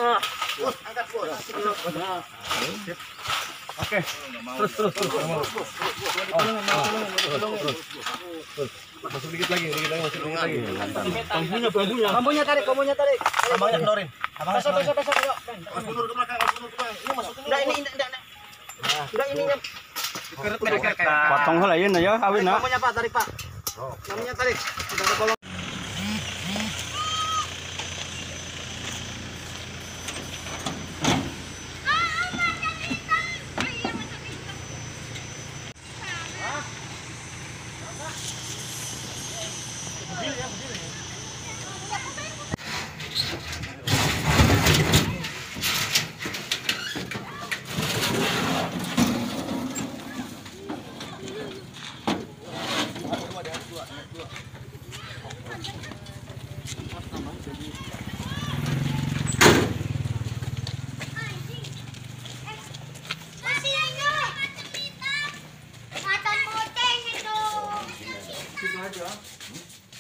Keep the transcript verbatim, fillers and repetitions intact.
Angkat bos. Oke. Terus terus terus. Masuk dikit lagi, dikit lagi, masuk dikit lagi. Bambunya, bambunya. Bambunya tarik, bambunya tarik. Abangnya kendorin. Abangnya besok, besok, besok, yuk. Mas mundur ke belakang, mas mundur ke belakang. Ini masuk ini. Enggak ini, enggak, enggak. Enggak ininya. Potong heula ieu ya, awin na. Bambunya Pak, tarik Pak. Bambunya tarik. Sudah ke kolong. Macan putih itu.